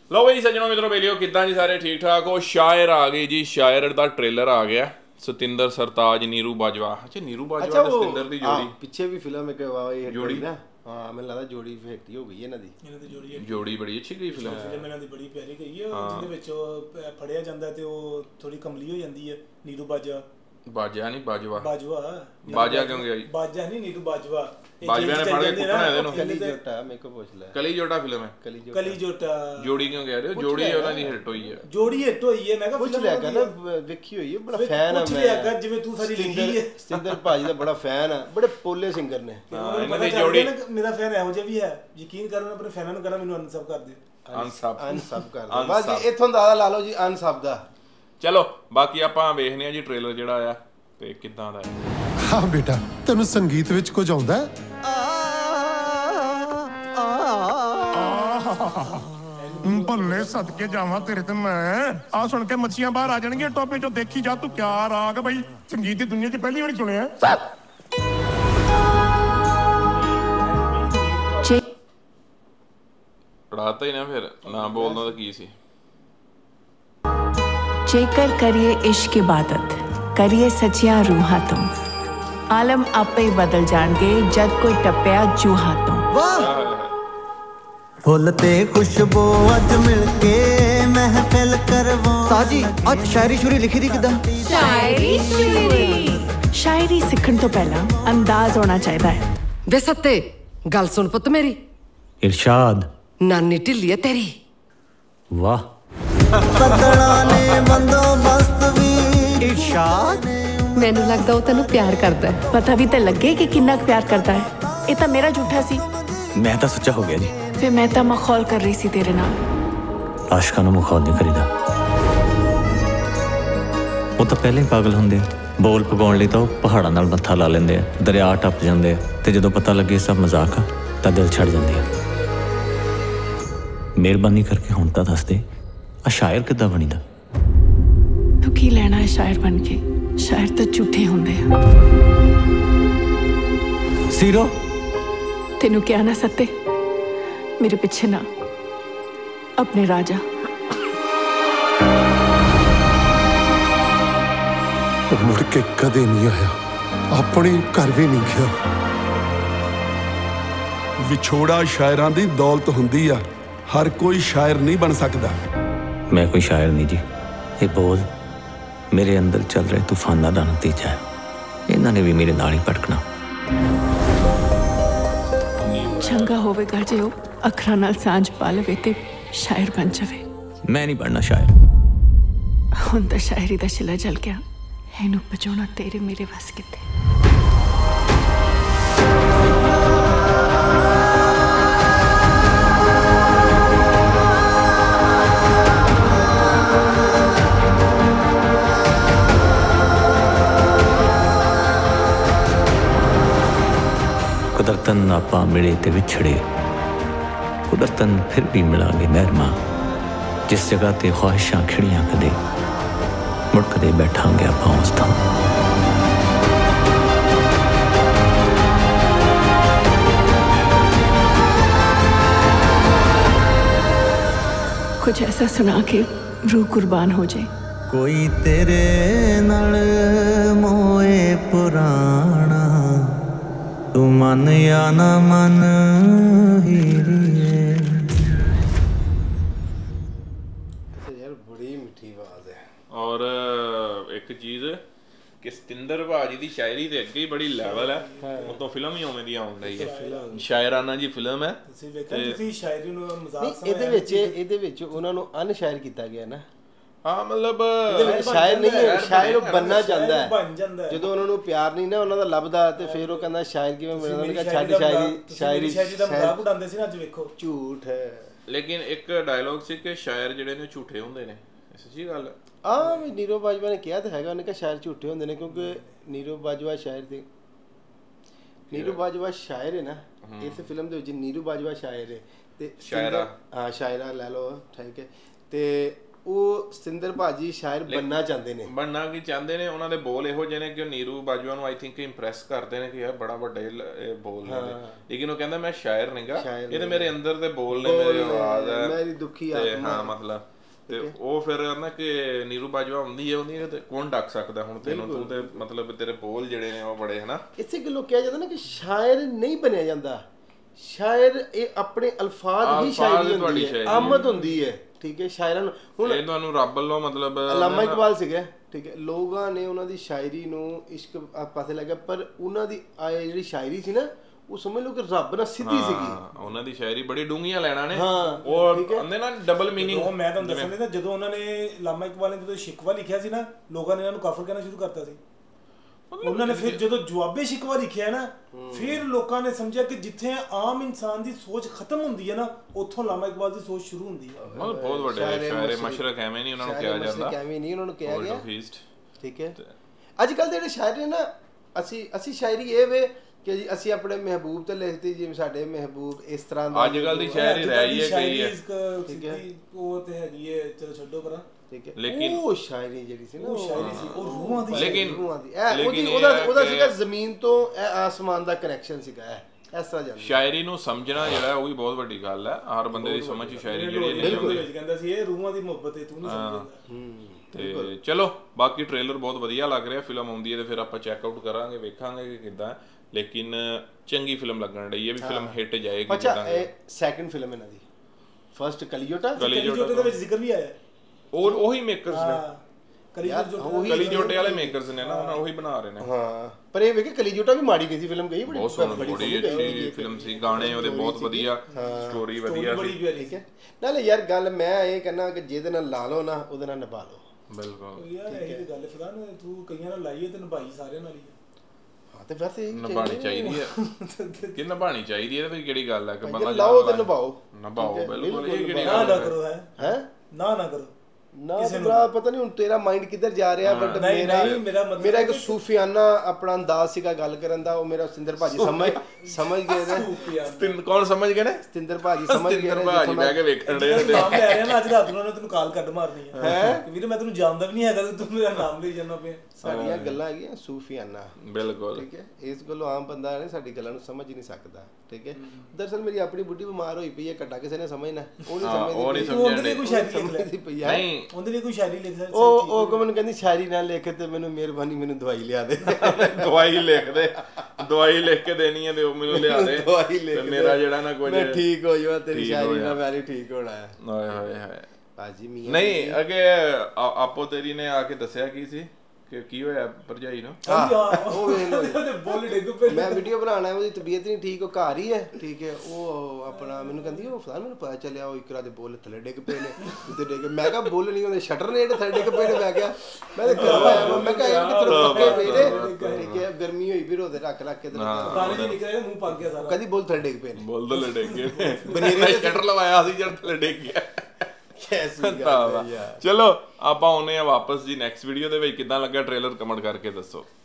लो भाई सज्जनों मित्रों बेलियो किद्दां जी सारे ठीक ठाक हो। शायर आ गई जी, शायर दा ट्रेलर आ गया। सतिंदर सरताज, नीरू बाजवा। अच्छा नीरू बाजवा ते सतिंदर दी जोड़ी पिछे भी फिल्म एक जोड़ी ना, हां मैंने लगा जोड़ी हिट हो गई है इन्हां दी जोड़ी बड़ी अच्छी गई फिल्म इन्हां दी बड़ी प्यारी गई है। जिहदे विच फड़िया जांदा ते ओह थोड़ी कमली हो जांदी है नीरू बाजवा। बाजा नहीं बाजवा, बाजा क्यों गया जी? बाजा नहीं नीरू बाजवा। बाजवा ने फड़ के कुटना है इहनू। कली जोटा मेरे को पूछ ले, कली जोटा फिल्म है। कली जोटा जोड़ी क्यों कह रहे हो? जोड़ी उन्हां दी हिट हुई है, जोड़ी हिट हुई है। मैं कहा पूछ लिया कर ना, वेखी हुई है, बड़ा फैन है। पूछ लिया कर जिवें तू सारी लिखी है। सतिंदर भाजी दा बड़ा फैन है, बड़े पोले सिंगर ने। इन्हां दी जोड़ी मेरा फैन है, हो जे भी है। यकीन करो ना, अपने फैनां नूं कहना मैनूं अनसब कर दे, अनसब कर दे बस जी। इथों अंदाजा ला लो जी अनसब दा। चलो बाकी आपां वेखने आ जी ट्रेलर जिहड़ा आया ते किद्दां दा है। हाँ बेटा, तैनूं संगीत विच कुछ आउंदा है? भले सदके जावा तेरे ते मैं आ सुन के मच्छियां बाहर आ जाएंगी टॉपे चो। देखी जा तू क्या राग भाई, संगीत की दुनिया च पहली बार सुनिया। पढ़ाता ही ना फिर ना बोलना तो की सी। जेकर करिए इश्क इबादत, करिए सच्चियां रूहां तो, आलम आपे ही बदल जाणगे जद कोई टप्पिया जूहां तो। फुल ते खुशबू अज मिलके महफिल करवा। ताजी आज शायरी शुरी लिखी थी किदा? शायरी सीखण तो पहला अंदाज होना चाहिए है। बे सत्ते गल सुन पुत मेरी। इरशाद नानी ढिल्ली है तेरी। वाह पतला ने बंदोबस्त भी। इरशाद मैनू लगदा वो तेनू प्यार करदा है। पता भी तो लगे कि कितना प्यार करता है। ये तो मेरा झूठा सी, मैं तो सच्चा हो गया जी। फिर मैं तो मखौल कर रही सी तेरे नाल। आशिकां नूं मखौल नहीं करीदा, वो तो पहले ही पागल होंदे। बोल पगाउण लई तो पहाड़ां नाल मत्था ला लैंदे आ, दरिया टप जांदे आ, ते जदों पता लगे सब मजाक आ तां दिल छड़ जांदे आ। मेहरबानी करके हुण तां दस दे आ शायर किद्दां बणीदा? तू की लेना है शायर बन के? शायर तो झूठे होंदे आ। सीरो तेनू क्या ना सत्ते, मेरे पीछे ना, अपने राजा। मुड़ के कदे नहीं आया, अपने घर भी नहीं गया। विछोड़ा शायरां दी दौलत हुंदी आ, हर कोई शायर नहीं बन सकदा। मैं कोई शायर नहीं जी, ये बोल मेरे अंदर चल रहे तूफाना दा नतीजा है। इन्हां ने भी मेरे नाल ही भटकना। चंगा होवेगा जे ओ अखरां नाल सांझ पा लवे ते शायर बन जावे। मैं नहीं बनना शायर। हुण तां शायरी दा शिला जल गया, इहनूं बचाउणा तेरे मेरे वस किते। कुदरतन आपा मिले ते विछड़े, कुदरतन फिर भी मिलांगे नरमा। जिस जगह ते ख्वाहिशां खिड़ियां कदे, मुड़ कदे बैठांगे आपा उस थां। कुछ ऐसा सुना के रूह कुर्बान हो जाए। कोई तेरे नाल मोए पुराना, तू मन या ना मन हीरिए। यार बड़ी मिठी आवाज है। और एक चीज कि सतिंदर भाजी दी शायरी ते अगे ही बड़ी लेवल है, ਉਹ ਤੋਂ ਫਿਲਮ ਹੀ ਉਵੇਂ ਦੀ ਆਉਣ ਰਹੀ ਹੈ। ਸ਼ਾਇਰਾਨਾ ਜੀ ਫਿਲਮ ਹੈ। ਤੁਸੀਂ ਸ਼ਾਇਰੀ ਨੂੰ ਮਜ਼ਾਕ ਸਮਝਦੇ? ਇਹਦੇ ਵਿੱਚ ਉਹਨਾਂ ਨੂੰ ਅਨਸ਼ਾਇਰ ਕੀਤਾ ਗਿਆ ਨਾ। ਹਾਂ ਮਤਲਬ ਸ਼ਾਇਰ ਨਹੀਂ ਹੈ, ਸ਼ਾਇਰ ਉਹ ਬਣਨਾ ਚਾਹੁੰਦਾ ਹੈ। ਜਦੋਂ ਉਹਨਾਂ ਨੂੰ ਪਿਆਰ ਨਹੀਂ ਨਾ ਉਹਨਾਂ ਦਾ ਲੱਭਦਾ ਤੇ ਫਿਰ ਉਹ ਕਹਿੰਦਾ ਸ਼ਾਇਰ ਕਿਵੇਂ ਬਣਦਾ? ਉਹਨੇ ਕਿਹਾ ਛੱਡ ਸ਼ਾਇਰੀ ਦਾ ਮਜ਼ਾਕ ਉਡਾਉਂਦੇ ਸੀ ਨਾ, ਅੱਜ ਵੇਖੋ ਝੂਠ ਹੈ। ਲੇਕਿਨ ਇੱਕ ਡਾਇਲੌਗ ਸੀ ਕਿ ਸ਼ਾਇਰ ਜਿਹੜੇ ਨੇ ਝੂਠੇ ਹੁੰਦੇ ਨੇ, ਸੱਚੀ ਗੱਲ ਹੈ। ਹਾਂ ਵੀ ਨੀਰੋ ਬਾਜਵਾ ਨੇ ਕਿਹਾ ਤਾਂ ਹੈਗਾ, ਉਹਨੇ ਕਿਹਾ ਸ਼ਾਇਰ ਝੂਠੇ ਹੁੰਦੇ ਨੇ ਕਿਉਂਕਿ ਨੀਰੋ ਬਾਜਵਾ ਸ਼ਾਇਰ ਦੇ ਨੀਰੂ ਬਾਜਵਾ ਸ਼ਾਇਰ ਹੈ ਨਾ। ਇਸ ਫਿਲਮ ਦੇ ਵਿੱਚ ਨੀਰੂ ਬਾਜਵਾ ਸ਼ਾਇਰ ਹੈ ਤੇ ਸ਼ਾਇਰਾ, ਹਾਂ ਸ਼ਾਇਰਾ ਲੈ ਲਓ, ਠੀਕ ਹੈ। ਤੇ ਉਹ ਸਤਿੰਦਰ ਭਾਜੀ ਸ਼ਾਇਰ ਬਣਨਾ ਚਾਹੁੰਦੇ ਨੇ, ਬਣਨਾ ਕੀ ਚਾਹੁੰਦੇ ਨੇ। ਉਹਨਾਂ ਦੇ ਬੋਲ ਇਹੋ ਜਿਹੇ ਨੇ ਕਿ ਉਹ ਨੀਰੂ ਬਾਜਵਾ ਨੂੰ ਆਈ ਥਿੰਕ ਇੰਪ੍ਰੈਸ ਕਰਦੇ ਨੇ ਕਿ ਯਾਰ ਬੜਾ ਵੱਡਾ ਇਹ ਬੋਲ ਨੇ, ਲੇਕਿਨ ਉਹ ਕਹਿੰਦਾ ਮੈਂ ਸ਼ਾਇਰ ਨਹੀਂਗਾ, ਇਹ ਤੇ ਮੇਰੇ ਅੰਦਰ ਦੇ ਬੋਲ ਨੇ, ਮੇਰੀ ਆਵਾਜ਼ ਹੈ, ਮੇਰੀ ਦੁਖੀ ਆਤਮਾ। ਹਾਂ ਮਤਲਬ ਤੇ ਉਹ ਫਿਰ ਨਾ ਕਿ ਨੀਰੂ ਬਾਜਵਾ ਹੁੰਦੀ ਹੈ ਤੇ ਕੌਣ ਡੱਕ ਸਕਦਾ ਹੁਣ ਤੈਨੂੰ, ਤੂੰ ਤੇ ਮਤਲਬ ਤੇਰੇ ਬੋਲ ਜਿਹੜੇ ਨੇ ਉਹ ਬੜੇ ਹਨਾ। ਇਸੇ ਗੱਲੋਂ ਕਿਹਾ ਜਾਂਦਾ ਨਾ ਕਿ ਸ਼ਾਇਰ ਨਹੀਂ ਬਣਿਆ ਜਾਂਦਾ, ਸ਼ਾਇਰ ਇਹ ਆਪਣੇ ਅਲਫਾਜ਼ ਹੀ ਸ਼ਾਇਰੀ ਹੁੰਦੀ ਹੈ, ਆਮਦ ਹੁੰਦੀ ਹੈ, ਠੀਕ ਹੈ। ਸ਼ਾਇਰਾਂ ਨੂੰ ਹੁਣ ਇਹ ਤੁਹਾਨੂੰ ਰੱਬ ਵੱਲੋਂ ਮਤਲਬ ਅਲਾਮਾ ਇਕਬਾਲ ਸੀਗਾ, ਠੀਕ ਹੈ, ਲੋਕਾਂ ਨੇ ਉਹਨਾਂ ਦੀ ਸ਼ਾਇਰੀ ਨੂੰ ਇਸ਼ਕ ਪਾਸੇ ਲੱਗਾ, ਪਰ ਉਹਨਾਂ ਦੀ ਜਿਹੜੀ ਸ਼ਾਇਰੀ ਸੀ ਨਾ ਉਹ ਸਮਝ ਲਓ ਕਿ ਰੱਬ ਨਾਲ ਸਿੱਧੀ ਸੀਗੀ। ਉਹਨਾਂ ਦੀ ਸ਼ਾਇਰੀ ਬੜੀ ਡੂੰਘੀਆਂ ਲੈਣਾ ਨੇ, ਉਹ ਕਹਿੰਦੇ ਨਾ ਡਬਲ ਮੀਨਿੰਗ। ਉਹ ਮੈਂ ਤੁਹਾਨੂੰ ਦੱਸਣ ਦਾ, ਜਦੋਂ ਉਹਨਾਂ ਨੇ ਅਲਾਮਾ ਇਕਬਾਲ ਨੇ ਜਦੋਂ ਸ਼ਿਕਵਾ ਲਿਖਿਆ ਸੀ ਨਾ, ਲੋਕਾਂ ਨੇ ਇਹਨਾਂ ਨੂੰ ਕਾਫਰ ਕਹਿਣਾ ਸ਼ੁਰੂ ਕਰਤਾ ਸੀ। ਉਹਨਾਂ ਨੇ ਫਿਰ ਜਦੋਂ ਜਵਾਬੇ ਸ਼ਿਕਵਾ ਲਿਖਿਆ ਨਾ, ਫਿਰ ਲੋਕਾਂ ਨੇ ਸਮਝਿਆ ਕਿ ਜਿੱਥੇ ਆਮ ਇਨਸਾਨ ਦੀ ਸੋਚ ਖਤਮ ਹੁੰਦੀ ਹੈ ਨਾ, ਉੱਥੋਂ ਅਲਾਮਾ ਇਕਬਾਲ ਦੀ ਸੋਚ ਸ਼ੁਰੂ ਹੁੰਦੀ ਹੈ। ਬਹੁਤ ਵੱਡੇ ਸ਼ਾਇਰ ਮਸ਼ਰਕ ਐਵੇਂ ਨਹੀਂ ਉਹਨਾਂ ਨੂੰ ਕਿਹਾ ਜਾਂਦਾ, ਐਵੇਂ ਨਹੀਂ ਉਹਨਾਂ ਨੂੰ ਕਿਹਾ ਗਿਆ, ਠੀਕ ਹੈ। ਅੱਜ ਕੱਲ੍ਹ ਦੇ ਜਿਹੜੇ ਸ਼ਾਇਰ ਨੇ ਨਾ, ਅਸੀਂ ਸ਼ਾਇਰੀ ਇਹ ਵੇ ਕਿ ਜੀ ਅਸੀਂ ਆਪਣੇ ਮਹਿਬੂਬ ਤੇ ਲਿਖਦੇ, ਜਿਵੇਂ ਸਾਡੇ ਮਹਿਬੂਬ ਇਸ ਤਰ੍ਹਾਂ ਦਾ। ਅੱਜ ਕੱਲ੍ਹ ਦੀ ਸ਼ਾਇਰੀ ਰਹਿ ਗਈ ਹੈ ਕਈ ਹੈ, ਠੀਕ ਹੈ, ਉਹ ਤੇ ਹੈਗੀ ਹੈ, ਚਲੋ ਛੱਡੋ ਪਰਾਂ, ਠੀਕ ਹੈ। ਲੇਕਿਨ ਉਹ ਸ਼ਾਇਰੀ ਜਿਹੜੀ ਸੀ ਨਾ, ਉਹ ਸ਼ਾਇਰੀ ਸੀ, ਉਹ ਰੂਹਾਂ ਦੀ, ਲੇਕਿਨ ਉਹਦਾ ਸੀਗਾ ਜ਼ਮੀਨ ਤੋਂ ਆਸਮਾਨ ਦਾ ਕਨੈਕਸ਼ਨ ਸੀਗਾ, ਇਸ ਤਰ੍ਹਾਂ ਜਾਂਦਾ। ਸ਼ਾਇਰੀ ਨੂੰ ਸਮਝਣਾ ਜਿਹੜਾ ਉਹ ਵੀ ਬਹੁਤ ਵੱਡੀ ਗੱਲ ਹੈ, ਹਰ ਬੰਦੇ ਦੀ ਸਮਝ ਸ਼ਾਇਰੀ ਜਿਹੜੀ ਨਹੀਂ ਹੁੰਦੀ। ਕਹਿੰਦਾ ਸੀ ਇਹ ਰੂਹਾਂ ਦੀ ਮੁਹੱਬਤ ਹੈ, ਤੂੰ ਨਹੀਂ ਸਮਝਦਾ। ਤੇ ਚਲੋ ਬਾਕੀ ਟ੍ਰੇਲਰ ਬਹੁਤ ਵਧੀਆ ਲੱਗ ਰਿਹਾ, ਫਿਲਮ ਆਉਂਦੀ ਹੈ ਤੇ ਫਿਰ ਆਪਾਂ ਚੈੱਕ ਆਊਟ ਕਰਾਂਗੇ, ਵੇਖਾਂਗੇ ਕਿ ਕਿੱਦਾਂ, ਲੇਕਿਨ ਚੰਗੀ ਫਿਲਮ ਲੱਗਣ ਰਹੀ ਹੈ ਵੀ, ਫਿਲਮ ਹਿੱਟ ਜਾਏਗੀ। ਅੱਛਾ, ਇਹ ਸੈਕੰਡ ਫਿਲਮ ਇਹਨਾਂ ਦੀ, ਫਸਟ ਕਲੀਜੋਟਾ ਦੇ ਵਿੱਚ ਜ਼ਿਕਰ ਵੀ ਆਇਆ, ਉਹੀ ਮੇਕਰਸ ਨੇ, ਕਲੀਜੋਟੇ ਵਾਲੇ ਮੇਕਰਸ ਨੇ ਨਾ, ਉਹਨਾਂ ਉਹੀ ਬਣਾ ਰਹੇ ਨੇ। ਹਾਂ, ਪਰ ਇਹ ਵੇਖੇ ਕਲੀਜੋਟਾ ਵੀ ਮਾੜੀ ਨਹੀਂ ਸੀ ਫਿਲਮ, ਗਈ ਬੜੀ ਅੱਛੀ ਫਿਲਮ ਸੀ, ਗਾਣੇ ਉਹਦੇ ਬਹੁਤ ਵਧੀਆ, ਸਟੋਰੀ ਵਧੀਆ ਸੀ, ਠੀਕ ਹੈ। ਨਾਲੇ ਯਾਰ ਗੱਲ ਮੈਂ ਇਹ ਕਹਿੰਦਾ ਕਿ ਜਿਹਦੇ ਨਾਲ ਲਾ ਲਓ ਨਾ, ਉਹਦੇ ਨਾਲ ਨਿਭਾ ਲਓ। ਬਿਲਕੁਲ ਯਾਰ ਇਹ ਤੇ ਗੱਲ ਫਰਾਨ, ਤੂੰ ਕਈਆਂ ਨਾਲ ਲਾਈਏ ਤੇ ਨਿਭਾਈ ਸਾਰਿਆਂ ਨਾਲ ਹੀ। ਹਾਂ ਤੇ ਵੈਸੇ ਨਿਭਾਣੀ ਚਾਹੀਦੀ ਹੈ, ਕਿ ਨਿਭਾਣੀ ਚਾਹੀਦੀ ਹੈ, ਤੇ ਕਿਹੜੀ ਗੱਲ ਹੈ ਕਿ ਬੰਦਾ ਲਾਓ ਤੇ ਨਿਭਾਓ, ਬਿਲਕੁਲ। ਇਹ ਕਿਹੜੀ ਗੱਲ ਨਾ ਕਰੋ, ਹੈ ਨਾ ਕਰੋ ਨਾ, ਬੜਾ ਪਤਾ ਨਹੀਂ ਹੁਣ ਤੇਰਾ ਮਾਈਂਡ ਕਿੱਧਰ ਜਾ ਰਿਹਾ, ਬਟ ਮੇਰਾ ਇੱਕ ਸੂਫੀਆਨਾ ਆਪਣਾ ਅੰਦਾਜ਼ ਸੀਗਾ ਗੱਲ ਕਰਨ ਦਾ, ਉਹ ਮੇਰਾ ਸਤਿੰਦਰ ਭਾਜੀ ਸਮਝ ਗਏ ਨੇ। ਕੌਣ ਸਮਝ ਗਏ ਨੇ? ਸਤਿੰਦਰ ਭਾਜੀ ਸਮਝ ਗਏ ਨੇ, ਭਾਜੀ ਬਹਿ ਕੇ ਵੇਖਣ ਦੇ ਨਾਮ ਲੈ ਰਿਹਾ ਨਾ, ਅੱਜ ਰਾਤ ਨੂੰ ਤੈਨੂੰ ਕਾਲ ਕੱਢ ਮਾਰਨੀ ਹੈ ਕਿ ਵੀਰੇ ਮੈਂ ਤੈਨੂੰ ਜਾਣਦਾ ਵੀ ਨਹੀਂ ਹੈਗਾ ਤੇ ਤੂੰ ਮੇਰਾ ਨਾਮ ਲਈ ਜਾਂਦਾ ਪਿਆ। ਸਾਡੀਆਂ ਗੱਲਾਂ ਹੈਗੀਆਂ ਸੂਫੀਆਨਾ, ਬਿਲਕੁਲ, ਠੀਕ ਹੈ। ਇਸ ਗੱਲੋਂ ਆਮ ਬੰਦਾ ਨੇ ਸਾਡੀ ਗੱਲਾਂ ਨੂੰ ਸਮਝ ਹੀ ਨਹੀਂ ਸਕਦਾ, ਠੀਕ ਹੈ। ਦਰਅਸਲ ਮੇਰੀ ਆਪਣੀ ਬੁੱਢੀ ਬਿਮਾਰ ਹੋਈ ਪਈ ਹੈ, ਕੱਟਾ ਕਿਸੇ ਨੇ ਸਮਝਣਾ, ਉਹ ਨਹੀਂ ਸਮਝਦੀ ਕੋਈ ਸ਼ਾਇਰੀ ਲਿਖਦੀ ਪਈ ਹੈ, ਉਹਦੇ ਲਈ ਕੋਈ ਸ਼ਾਇਰੀ ਲਿਖ ਸਕਦਾ। ਉਹ ਮੈਨੂੰ ਕਹਿੰਦੀ ਸ਼ਾਇਰੀ ਨਾ ਲਿਖ ਤੇ ਮੈਨੂੰ ਮਿਹਰਬਾਨੀ ਮੈਨੂੰ ਦਵਾਈ ਲਿਆ ਦੇ। ਦਵਾਈ ਲਿਖ ਦੇ, ਦਵਾਈ ਲਿਖ ਕੇ ਦੇਣੀ ਹੈ ਤੇ ਉਹ ਮੈਨੂੰ ਲਿਆ ਦੇ, ਦਵਾਈ ਲਿਖ ਮੇਰਾ ਜਿਹੜਾ ਨਾ ਕੁਝ ਮੈਂ ਠੀਕ ਹੋ ਜਾਵਾਂ, ਤੇਰੀ ਸ਼ਾਇਰੀ ਨਾਲ ਮੈਂ ਠੀਕ ਹੋਣਾ ਹੈ। ਹਾਏ ਹਾਏ ਹਾਏ ਭਾਜੀ ਮੀਆਂ ਨਹੀਂ, ਅੱਗੇ ਆਪੋ ਤੇਰੀ ਨੇ ਆ ਕੇ ਦੱਸਿਆ ਕੀ ਸੀ ਕਿ ਕੀ ਹੋਇਆ ਭਰਜਾਈ ਨੂੰ? ਮੈਂ ਵੀਡੀਓ ਬਣਾਉਣਾ, ਉਹਦੀ ਤਬੀਅਤ ਨਹੀਂ ਠੀਕ, ਉਹ ਘਰ ਹੀ ਹੈ, ਠੀਕ ਹੈ। ਉਹ ਆਪਣਾ ਮੈਨੂੰ ਕਹਿੰਦੀ ਉਹ ਫਲਾਣ ਮੈਨੂੰ ਪਤਾ ਚੱਲਿਆ ਉਹ ਇਕਰਾ ਦੇ ਬੁੱਲ ਥੱਲੇ ਡਿੱਗ ਪਏ ਨੇ, ਉੱਤੇ ਡਿੱਗ। ਮੈਂ ਕਿਹਾ ਬੁੱਲ ਨਹੀਂ ਹੁੰਦੇ, ਸ਼ਟਰ ਨੇ ਜਿਹੜੇ ਥੱਲੇ ਡਿੱਗ ਪਏ ਨੇ। ਮੈਂ ਕਿਹਾ ਮੈਂ ਤਾਂ ਘਰੋਂ ਆਇਆ, ਮੈਂ ਕਿਹਾ ਇਹ ਕਿੱਥੇ ਪੱਕੇ ਪਏ ਨੇ, ਠੀਕ ਹੈ। ਗਰਮੀ ਹੋਈ ਵੀ ਰੋਦੇ ਰੱਖ ਕੇ ਤੇ ਮੂੰਹ ਪੱਕ ਗਿਆ ਸਾਰਾ, ਕਹਿੰਦੀ ਬੁੱਲ ਥੱਲੇ ਡਿੱਗ ਪਏ ਨੇ, ਬੁੱਲ ਥੱਲੇ ਡਿੱਗ ਗਏ, ਬਨੇਰੇ ਸ਼ਟਰ ਲਵਾਇਆ ਸੀ ਜਦ ਥੱਲੇ ਡਿੱਗ ਗਿਆ। ਚਲੋ ਆਪਾਂ ਆਉਨੇ ਆ ਵਾਪਸ ਜੀ ਨੈਕਸਟ ਵੀਡੀਓ ਦੇ ਵਿੱਚ। ਕਿੱਦਾਂ ਲੱਗਾ ਟ੍ਰੇਲਰ ਕਮੈਂਟ ਕਰਕੇ ਦੱਸੋ।